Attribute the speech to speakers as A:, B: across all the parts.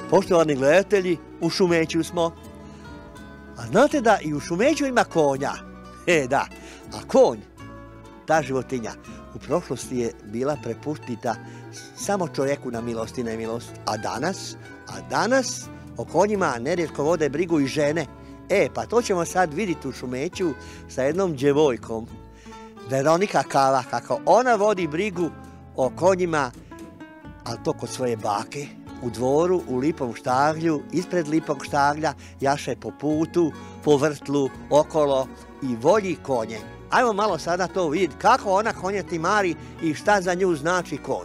A: Poštovani gledatelji, u Šumeću smo. A znate da i u Šumeću ima konja? Da, a konj, ta životinja, u prošlosti je bila prepustita samo čovjeku na milost i nemilost. A danas o konjima nerijetko vode brigu i žene. Pa to ćemo sad vidjeti u Šumeću sa jednom djevojkom. Veronika Kava, kako ona vodi brigu o konjima, ali to kod svoje bake, u dvoru, u Lipom štaglju, ispred Lipog štaglja, jaše po putu, po vrtlu, okolo i volji konje. Ajmo malo sada to vidjeti kako ona konje timari i šta za nju znači konj.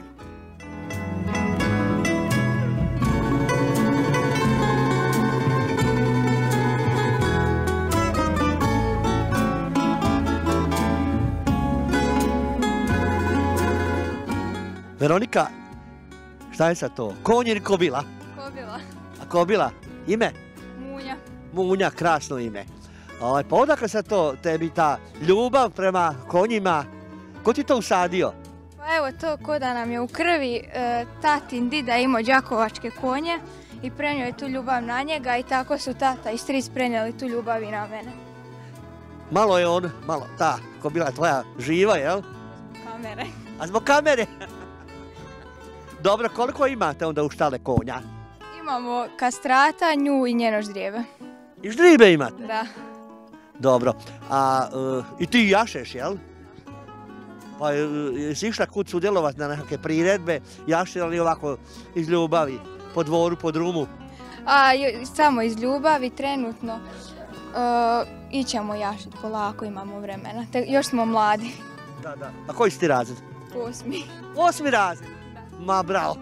A: Veronika, šta je sad to? Konj ili kobila?
B: Kobila.
A: A kobila? Ime?
B: Munja.
A: Munja, krasno ime. Pa odakle sad to tebi ta ljubav prema konjima? Ko ti to usadio?
B: Pa evo to ko da nam je u krvi. Tatin dida imao đakovačke konje i prenio je tu ljubav na njega i tako su tata i stric prenijeli tu ljubav i na mene.
A: Malo je on, ta kobila tvoja živa, jel?
B: Zbog kamere.
A: A zbog kamere? Dobro, koliko imate onda u štale konja?
B: Imamo kastrata, nju i njeno ždrijebe.
A: I ždribe imate?
B: Da.
A: Dobro. I ti jašeš, jel? Pa jesi išla kud sudjelovati na nekakve priredbe, jašeli ovako iz ljubavi, po dvoru, po drumu?
B: Samo iz ljubavi, trenutno. Ićemo jašiti polako, imamo vremena. Još smo mladi.
A: Da. A koji si ti razred?
B: 8.
A: 8. razred? Ma bravo.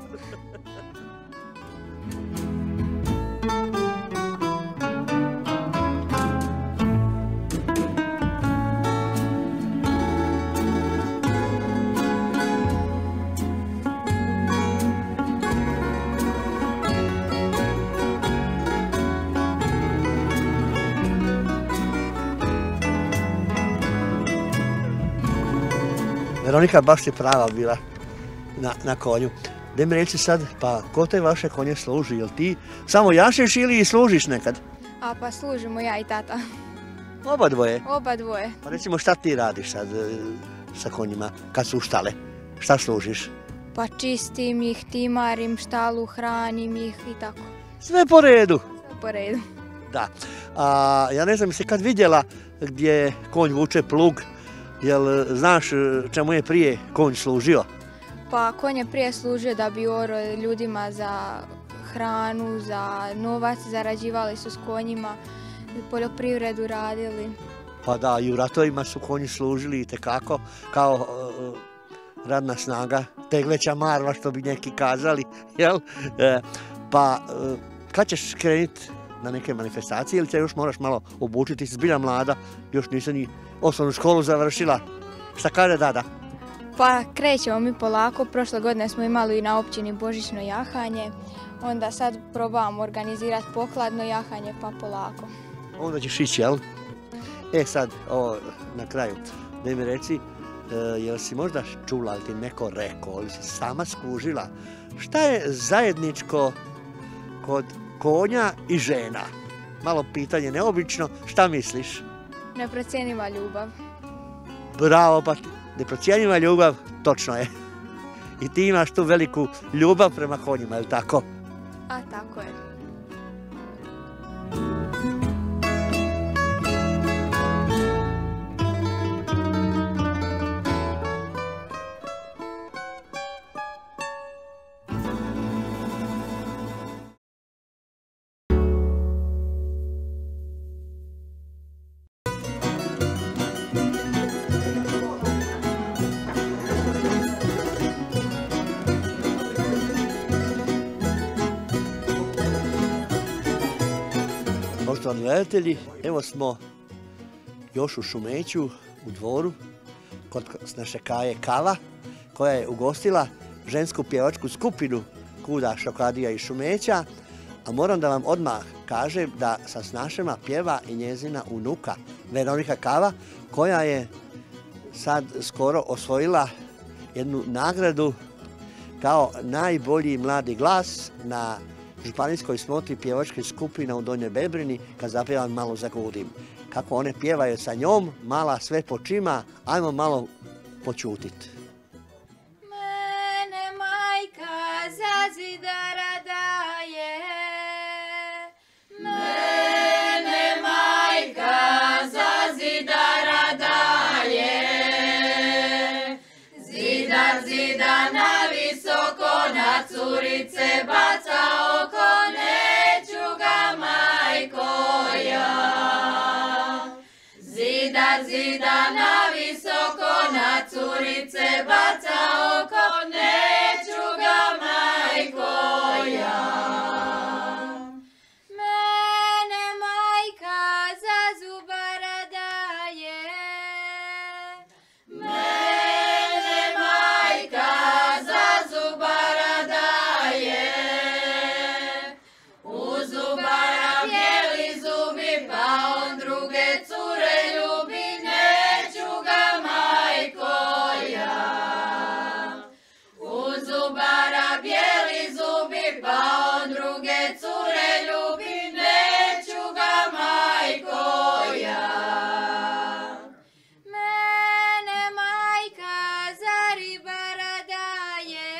A: Veronika, baš ti prava bila na konju. Da mi reći sad, pa ko te vaše konje služi? Jel ti samo jašeš ili i služiš nekad?
B: Pa služimo ja i tata.
A: Oba dvoje?
B: Oba dvoje.
A: Pa recimo šta ti radiš sad sa konjima kad su u štale? Šta služiš?
B: Pa čistim ih, timarim štalu, hranim ih i tako.
A: Sve po redu?
B: Sve po redu.
A: Da. Ja ne znam, jesi kad vidjela gdje konj vuče plug, jel znaš čemu je prije konj služio?
B: Pa konj je prije služio da bi orao ljudima za hranu, za novac, zarađivali su s konjima, poljoprivredu radili. Pa
A: da, i u ratovima su konji služili itekako kao radna snaga, tegleća marva što bi neki kazali, jel? Pa kad ćeš krenuti na neke manifestacije ili se još moraš malo obučiti, si zbilja mlada, još nisi ni osnovnu školu završila. Šta kaže dada?
B: Pa krećemo mi polako, prošle godine smo imali i na općini božićno jahanje, onda sad probavamo organizirati pokladno jahanje pa polako.
A: Onda ćeš ići, jel? Sad, ovo na kraju, da mi reci, jel si možda čula ili ti neko rekao, ili si sama skužila, šta je zajedničko kod konja i žena? Malo pitanje neobično, šta misliš?
B: Neprocjenjiva ljubav.
A: Bravo, pa neprocjenjiva ljubav, točno je. I ti imaš tu veliku ljubav prema konjima, je li tako?
B: Tako je.
A: Poštovani gledatelji, evo smo još u Šumeću, u dvoru, kod naše Kaje Kava, koja je ugostila žensku pjevačku skupinu Kuda Šokadija iz Šumeća, a moram da vam odmah kažem da sa snašama pjeva i njezina unuka Veronika Kava, koja je sad skoro osvojila jednu nagradu kao najbolji mladi glas na županijskoj smotri pjevačkih skupina u Donjoj Bebrini kad zapjevam Malo zagudim. Kako one pjevaju sa njom, mala sve počima, ajmo malo počutit.
B: Mene majka za zidara daje, mene majka za zidara daje, zidar zidana visoko na curice baca oko, neću ga majko ja. Zidar zidana visoko na curice baca oko, neću ga majko ja. Mene majka za zubara daje, mene majka za zubara daje, u zubara bijeli zubi pa on druge cure ljubi, neću ga majko ja. U zubara bijeli zubi pa on druge cure ljubi, neću ga majko ja. Mene majka za ribara daje,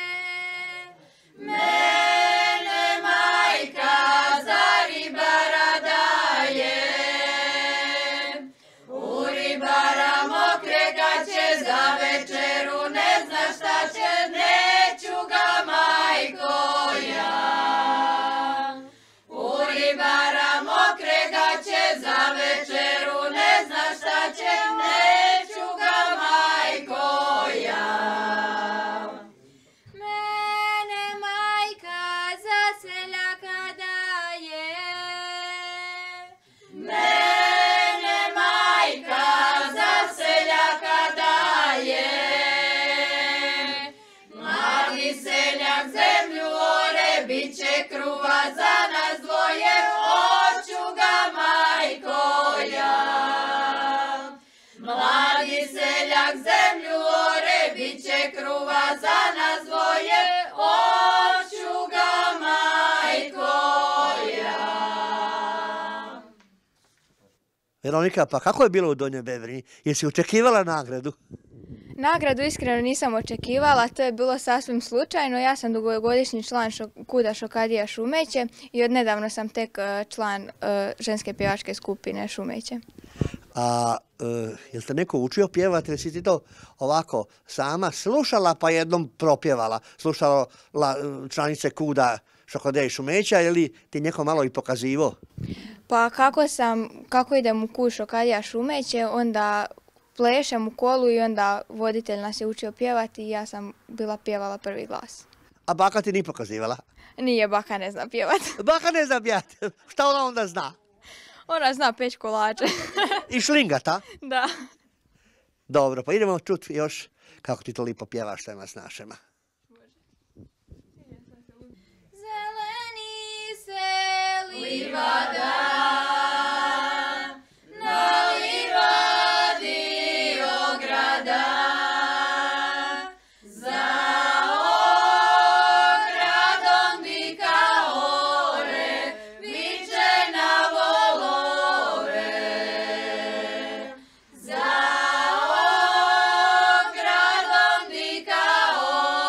B: mene majka za ribara daje, u ribara mokrega će za večeru, ne zna šta će, neću ga majko ja. U ribara mokrega će za večeru, ne zna šta će, neću ga majko ja. Mene majka za seljaka daje, mene majka za seljaka daje, mladi seljak zemlju ore, bit će kruva za nas dvoje, hoću ga majko ja. Mladi seljak zemlju ore, bit će kruva za nas dvoje, hoću ga majko ja.
A: Veronika, pa kako je bilo u Donjoj Bebrini? Jesi očekivala nagradu?
B: Nagradu iskreno nisam očekivala, to je bilo sasvim slučajno. Ja sam dugogodišnji član KUD-a Šokadija Šumeće i odnedavno sam tek član ženske pjevačke skupine Šumeće.
A: A jel te neko učio pjevati ili si ti to ovako sama slušala pa jednom propjevala? Slušala članice KUD-a Šokadija i Šumeća ili ti neko malo i pokazivo?
B: Pa kako idem u KUD Šokadija Šumeće, onda plešem u kolu i onda voditelj nas je učio pjevati i ja sam bila pjevala prvi glas.
A: A baka ti nije pokazivala?
B: Nije, baka ne zna pjevati.
A: Baka ne zna pjevati. Šta ona onda zna?
B: Ona zna peć kolače.
A: I šlingata?
B: Da.
A: Dobro, pa idemo čuti još kako ti to lipo pjevaš svema s našima.
B: Zeleni se livada, na livadi ograda, za ogradom dika ore, viče na volove. Za ogradom dika ore,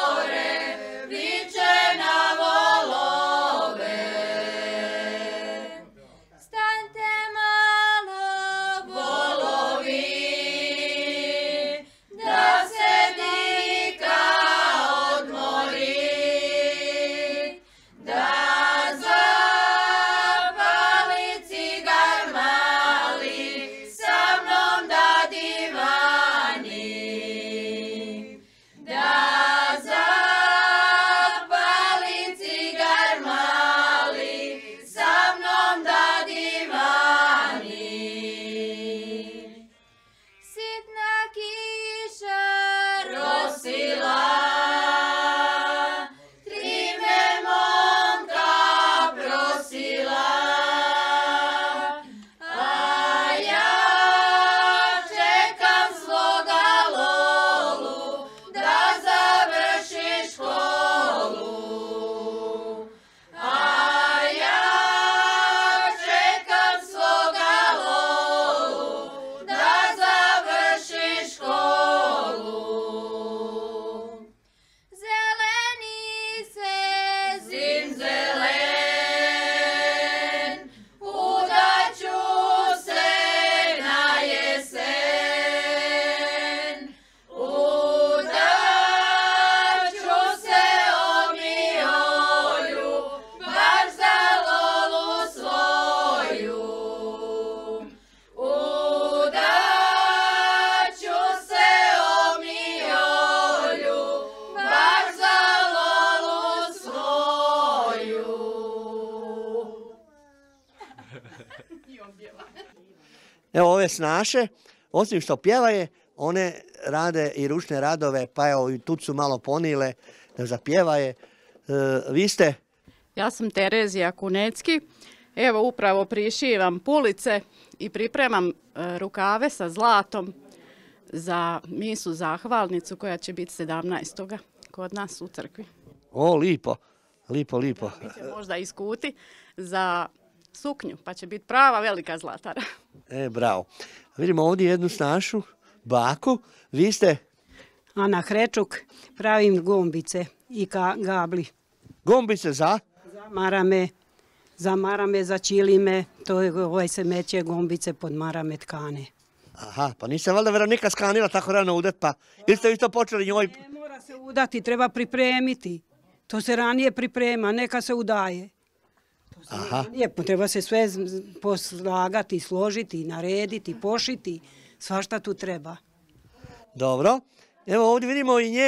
A: Evo ove snaše, osim što pjevaje, one rade i ručne radove, pa evo i tu su malo ponile da zapjevaje. Vi ste?
C: Ja sam Terezija Kunecki. Evo upravo prišivam pulice i pripremam rukave sa zlatom za misu zahvalnicu koja će biti 17. kod nas u crkvi.
A: O, lipo, lipo.
C: Će možda iskuti za suknju, pa će biti prava velika zlatara.
A: Bravo. Vidimo ovdje jednu snašu, baku. Vi ste?
D: Ana Hrečuk, pravim gombice i gabli.
A: Gombice za?
D: Za marame, za čilime, to se meće gombice pod marame tkane.
A: Aha, pa niste valjda Veronika skanila tako rano udet, pa ili ste vi to počeli njoj?
D: Ne mora se udati, treba pripremiti. To se ranije priprema, neka se udaje.
A: Aha.
D: Treba se sve poslagati, složiti, narediti, pošiti, svašta tu treba.
A: Dobro, evo ovdje vidimo i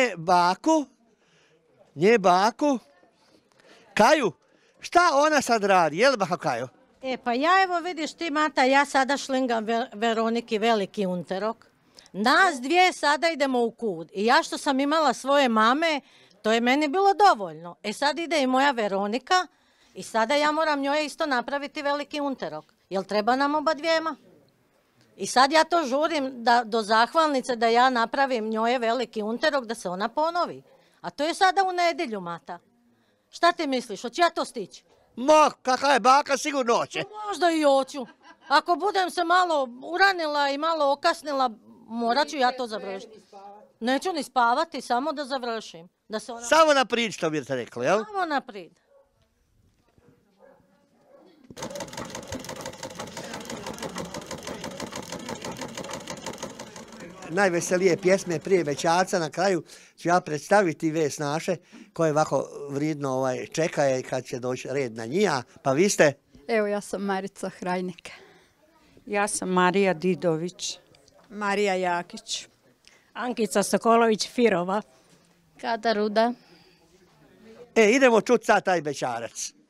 A: nje baku. Kaju, šta ona sad radi, je li baka Kaju?
E: Pa ja evo vidiš ti Mata, ja sada šlingam Veroniki veliki unterok. Nas dvije sada idemo u kud. I ja što sam imala svoje mame, to je meni bilo dovoljno. Sad ide i moja Veronika i sada ja moram njoj isto napraviti veliki unterok. Jel treba nam oba dvijema? I sad ja to žurim do zahvalnice da ja napravim njoj veliki unterok da se ona ponovi. A to je sada u nedjelju, Mata. Šta ti misliš, hoću ja to stići?
A: Ma, kakva je baka, sigurno hoće.
E: Možda i hoću. Ako budem se malo uranila i malo okasnila, morat ću ja to završiti. Neću ni spavati, samo da završim.
A: Samo naprijed, što bi te rekli, jel?
E: Samo naprijed.
A: Najveselije pjesme prije Bećarca, na kraju ću ja predstaviti ve snaše koje ovako vrijedno čekaje kad će doći red na njija. Pa vi ste?
F: Evo, ja sam Marica Hrajnik.
G: Ja sam Marija Didović.
F: Marija Jakić.
G: Ankica Sokolović-Firova.
B: Kata Ruda.
A: Idemo čuti sad taj Bećarac.